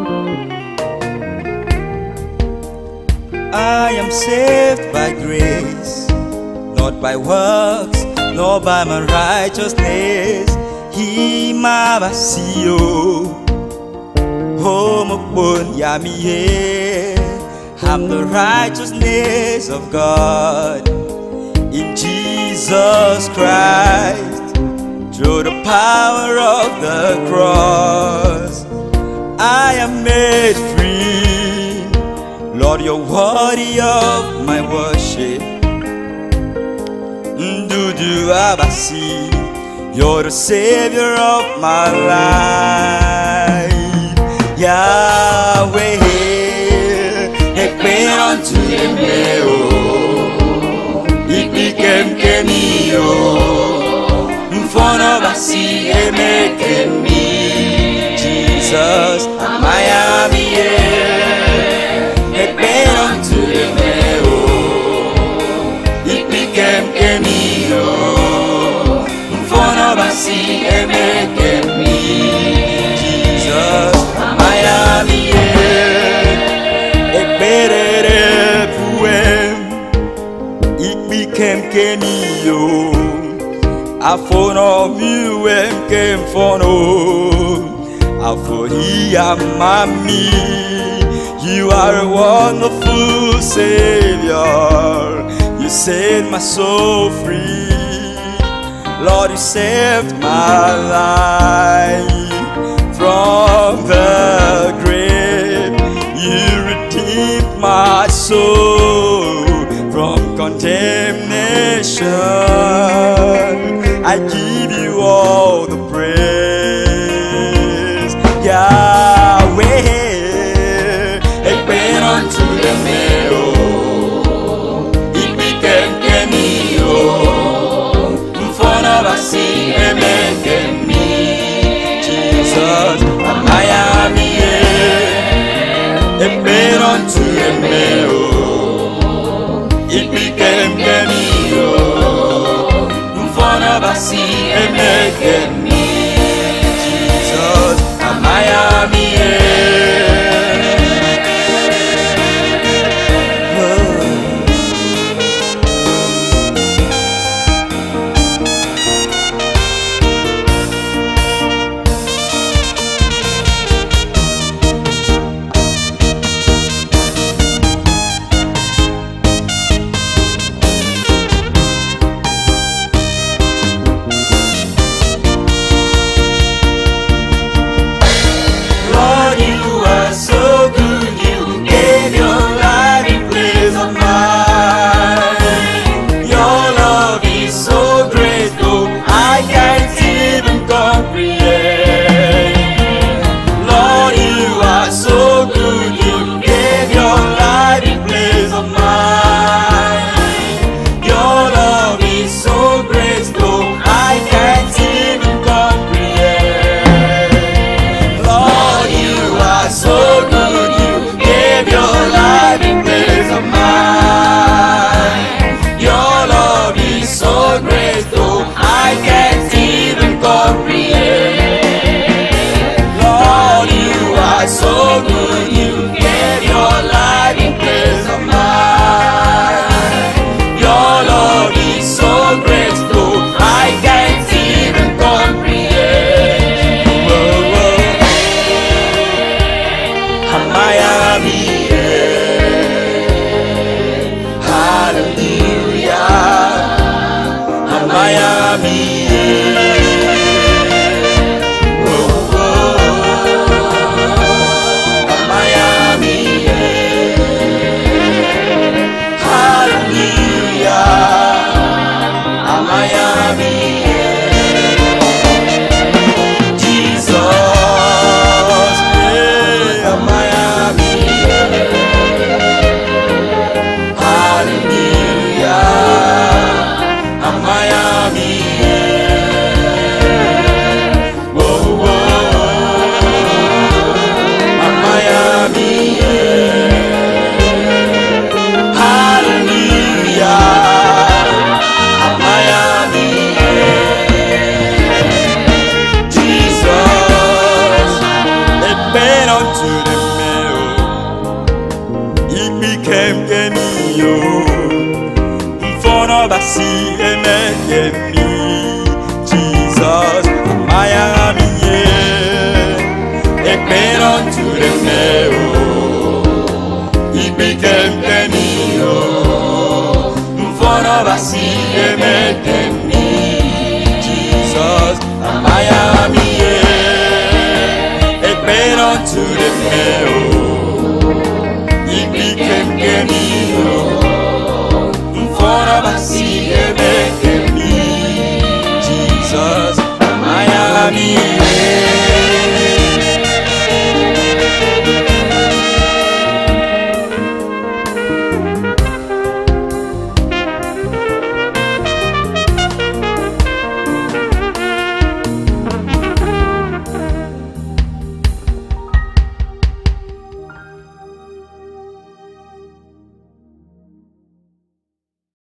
I am saved by grace, not by works, nor by my righteousness. He mabasio, homopon yamiye. I'm the righteousness of God in Jesus Christ, through the power of the cross. I am made free. Lord, you're worthy of my worship. Ndudu Abasi, you're the Savior of my life. Yahweh, ekpe unto me, it became Kenio. Mfono Basi, make me Jesus, Miami. See and make me Jesus, Miami. It better poem. It became Kenio. I found you and came for no. I for here, mommy. You are a wonderful Savior. You set my soul free. Lord, you saved my life from the grave. You redeemed my soul from condemnation. I give you all the praise. Yahweh, ekpe unto the meadow. It became Kenio. See and make me Jesus, Miami. And made unto the meadow. It became Kenio. Mfonabasi and make me Jesus, Miami. To the basi emekemi Jesus amaya miye ekperon turemeo ikbikemkemi yo mfono basi emekemi Jesus amaya miye ekperon turemeo